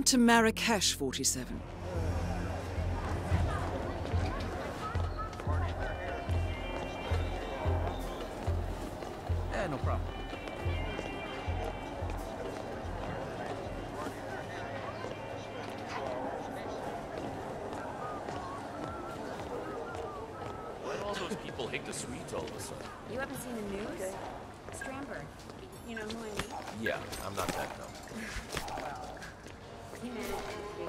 to Marrakesh, 47. No problem. Why do all those people hate the Swedes all of a sudden? You haven't seen the news? Stramberg. You know who I mean? Yeah, I'm not that dumb. He managed to escape.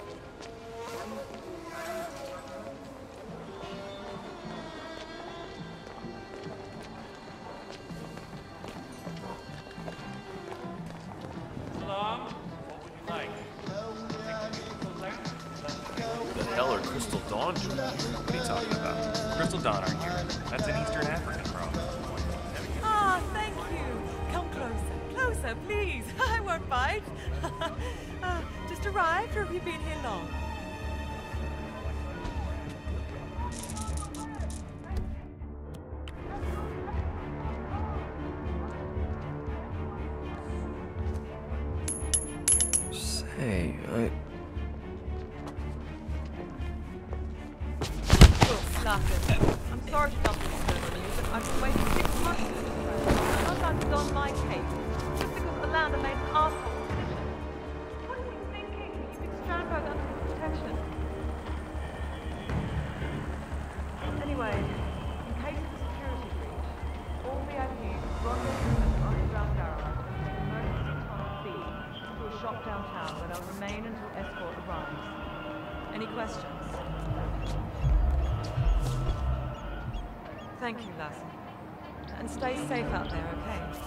What the hell are Crystal Dawn doing here? What are you talking about? Crystal Dawn aren't here. That's an Eastern African problem. Ah, thank you. Come closer, closer, please. I won't bite. Just arrived, or have you been here long? Say, I'm sorry to dump this on you, but I've been waiting 6 months for this round. Sometimes it's on my case, just because the landlord made an arsehole decision. What are you thinking? You could Strandberg under his protection. Anyway, in case of a security breach, all VIPs rendezvous at the underground garage and take emergency tunnel B to a shop downtown where they'll remain until escort arrives. Any questions? Thank you, Lassie. And stay safe out there, okay?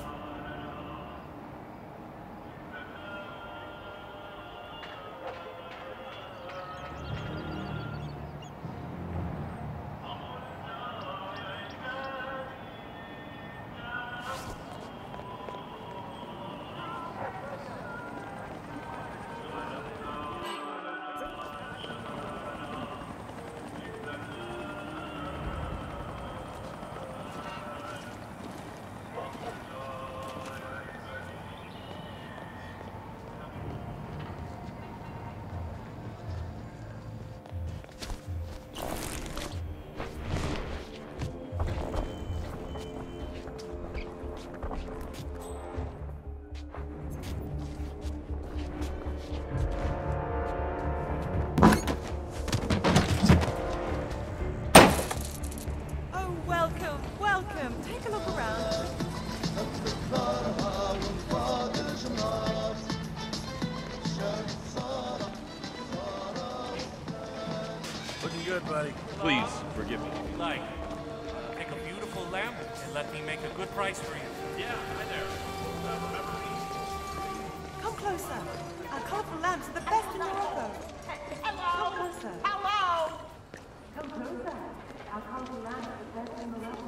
Looking good, buddy. Please, forgive me. Like, pick a beautiful lamp and let me make a good price for you. Yeah, hi there. Remember me? Come closer. Our colourful lamps are the best in Morocco. Come closer. Hello! Come closer. Our colourful lamps are the best in Morocco.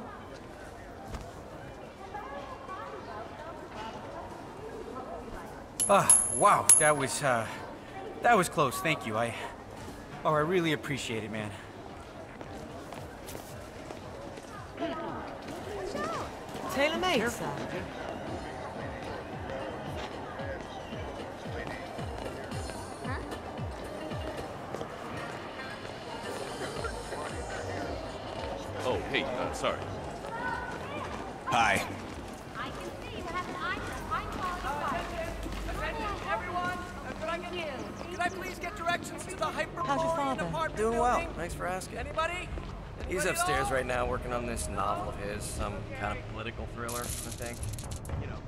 Wow, that was close. Thank you. I really appreciate it, man. Tailor-made, sir. Oh, hey, sorry. Hi. I can see you have an eye for high-quality Attention, everyone! Could I get Could I please get directions to the Hyperborean How's your father? apartment Doing well. building? Thanks for asking. Anybody? He's Anybody at upstairs all? right now working on this novel of his, some kind of political thriller, I think. You know.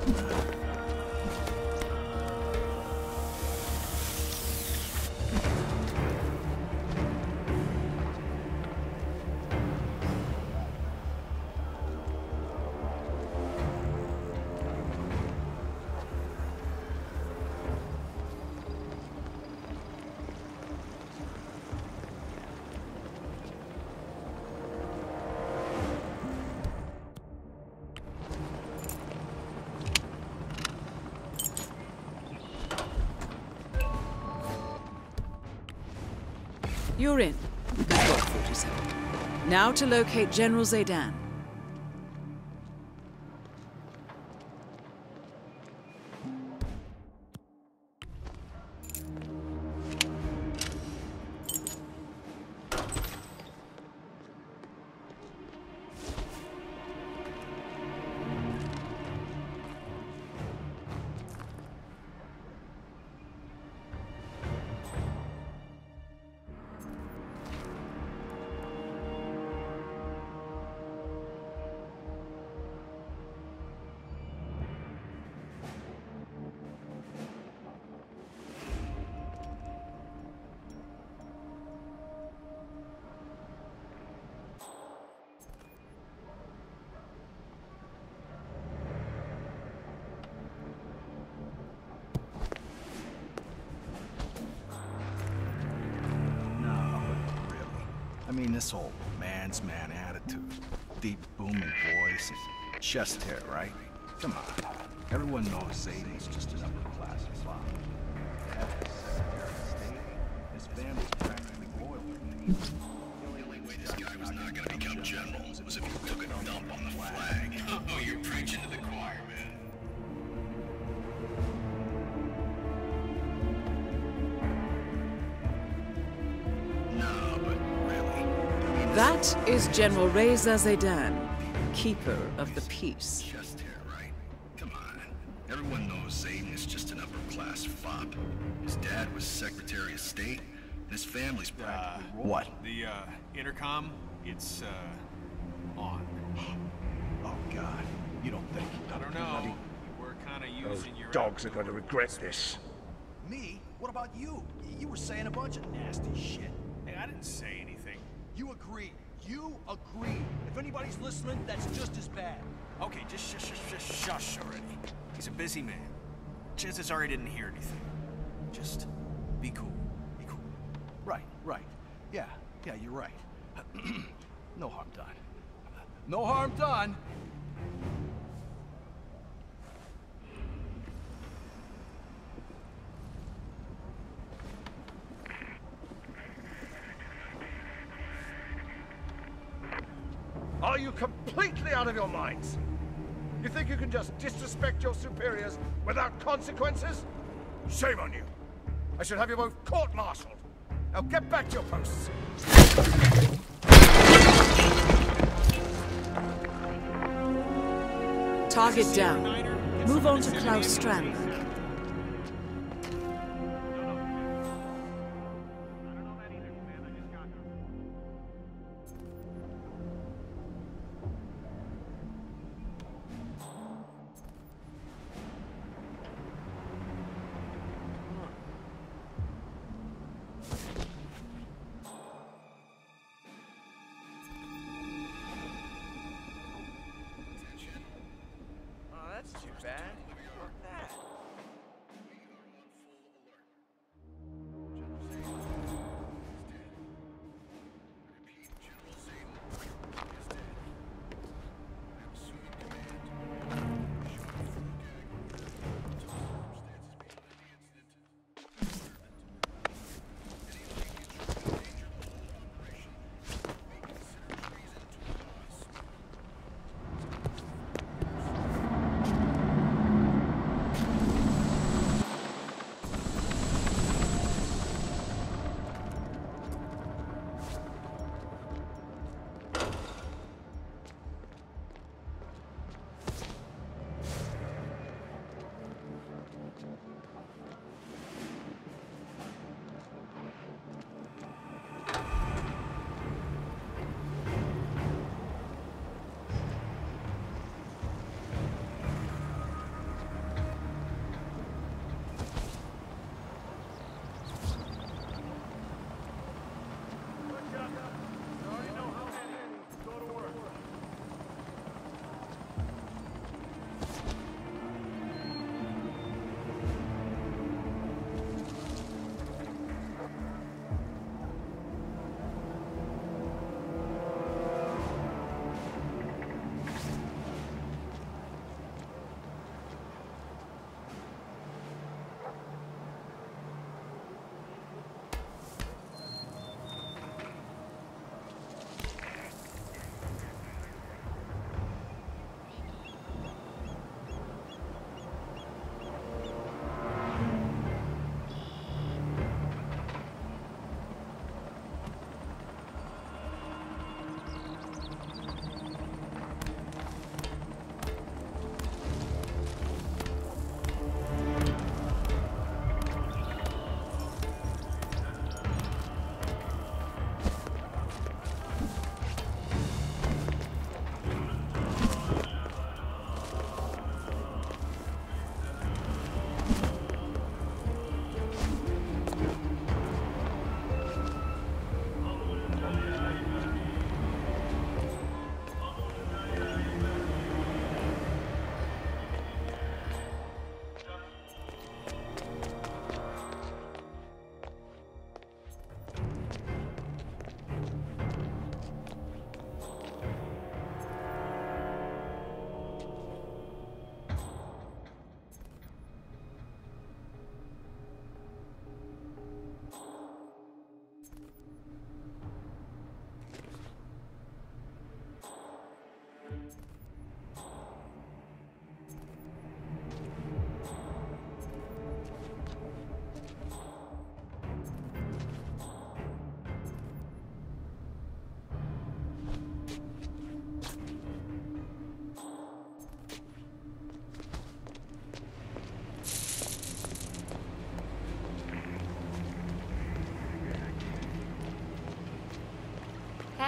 You're in. Good work, 47. Now to locate General Zaydan. I mean, this whole man's man attitude, deep booming voice, and chest hair, right? Come on. Everyone knows Zaydan's just an upper-class flop. Dad was Secretary of State. His family's practically royal. The only way this guy was not going to become general was if he took a dump on the flag. Oh, you're preaching to the choir, man. No, but really. That is General Reza Zaydan, Keeper of the Peace. Chest hair, right? Come on. Everyone knows Zaydan is just an upper-class fop. His dad was Secretary of State, and his family's practically royal. What? The, intercom, it's, on. Oh, God. You don't think... I don't know. We're kinda using your... Dogs are going to regret this. Me? What about you? You were saying a bunch of nasty shit. Hey, I didn't say anything. You agree. You agree. If anybody's listening, that's just as bad. Okay, just shush already. He's a busy man. Chances are he didn't hear anything. Just be cool. Be cool. Right. Yeah, you're right. No harm done. No harm done! Are you completely out of your minds? You think you can just disrespect your superiors without consequences? Shame on you. I should have you both court-martialed. Now get back to your posts. Target down. Move on to Klaus Strandberg. Oh, that's too bad. Look at that.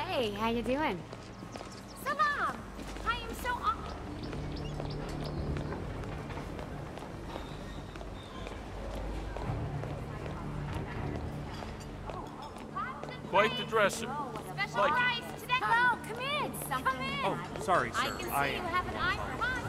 Hey, how you doing? Salam! I am so Quite the dresser. Special Like price today. Hello, come in. Come in. Oh, sorry, sir. I can see you have an eye for hunt.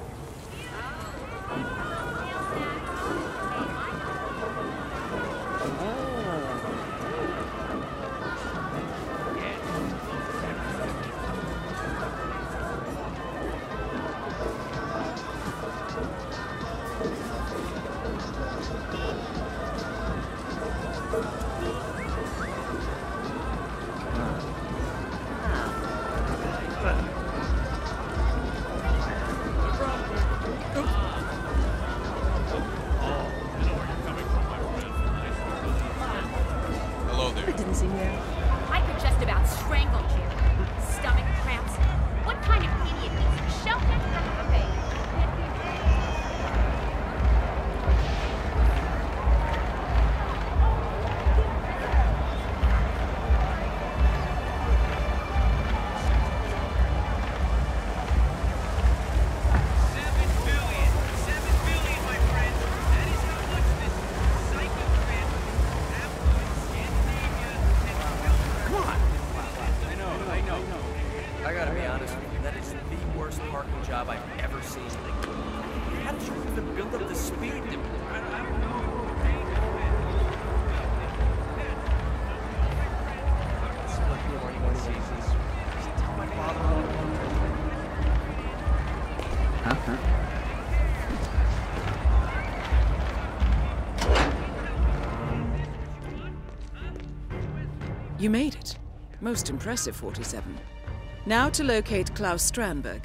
Hello there. I didn't see you. I could just about strangle you. Stomach cramps. What kind of idiot needs shelter from a baby? I gotta be honest with you, that is the worst parking job I've ever seen. How did you even build up the speed limit? I don't know. You made it. Most impressive, 47. Now to locate Klaus Strandberg.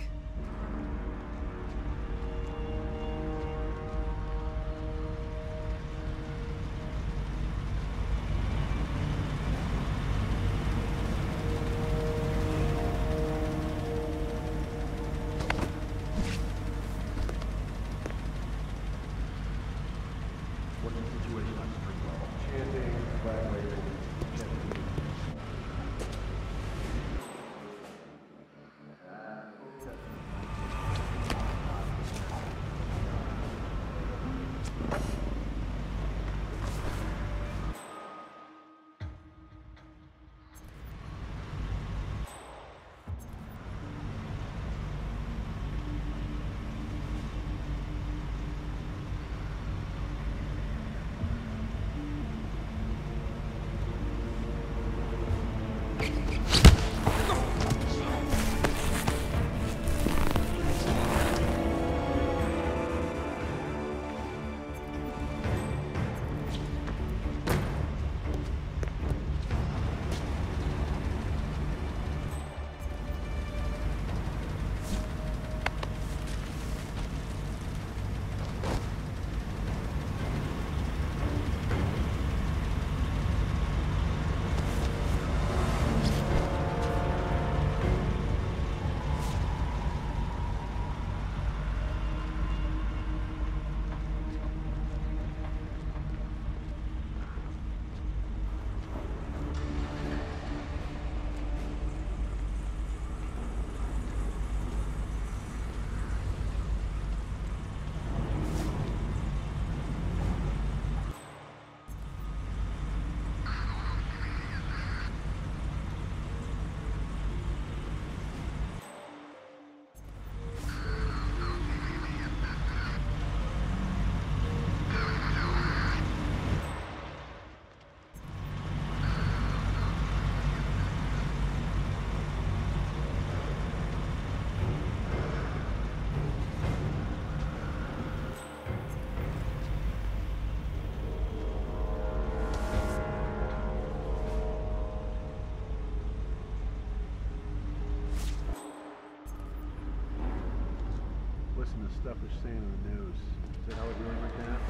Listen to stuff they're saying in the news. Is that how it really went down?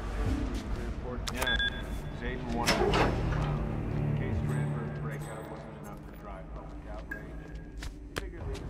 Yeah, Zayden wanted to in case Strandberg's breakout wasn't enough to drive public outrage. Figured they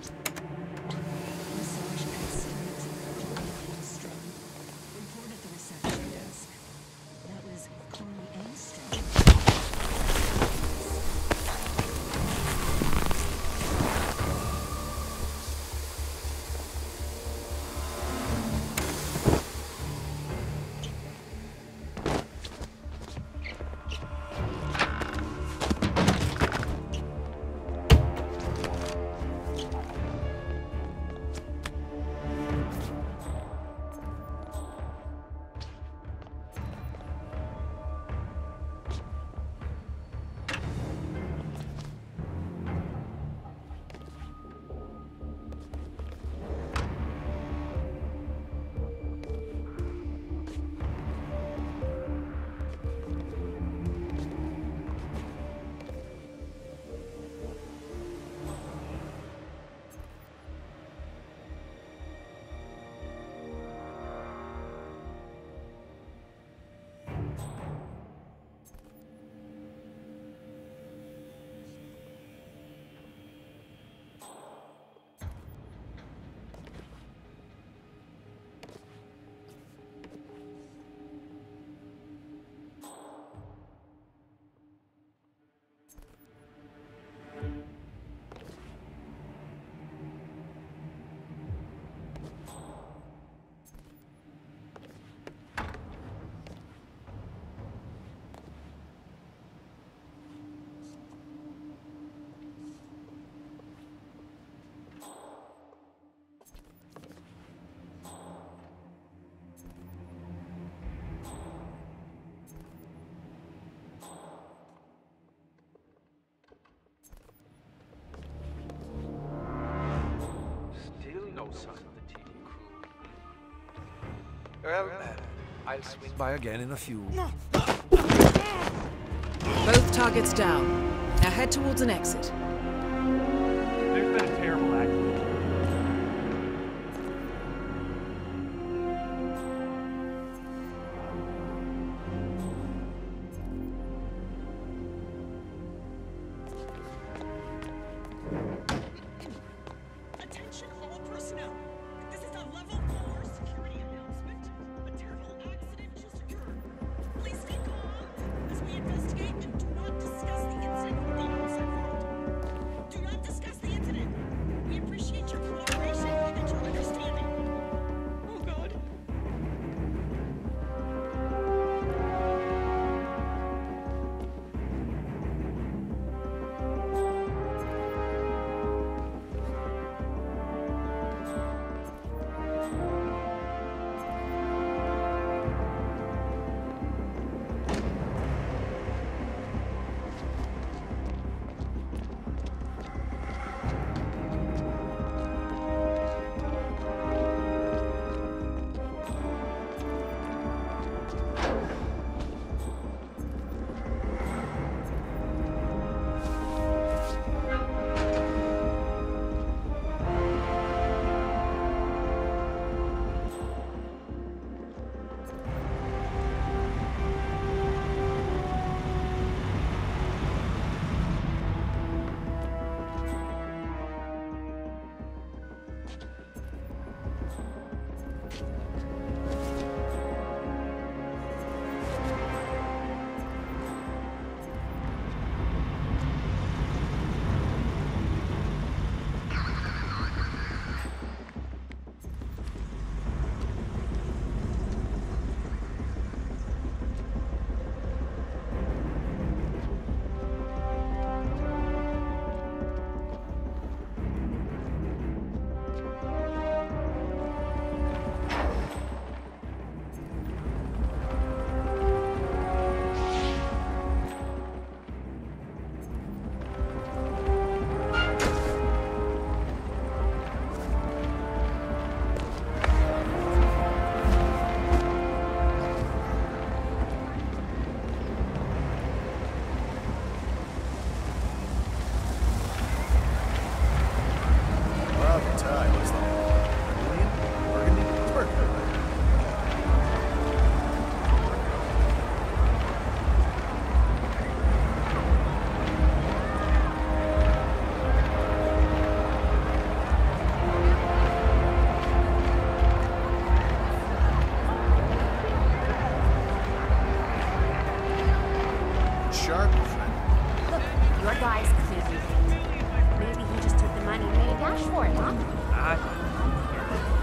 Well, I'll swing by again in a few. Both targets down. Now head towards an exit. There's been a terrible accident. Attention all personnel. This is a level 4 security announcement. A terrible accident just occurred. Please stay calm as we investigate and do not discuss the incident with the outside world. cash for it, huh? I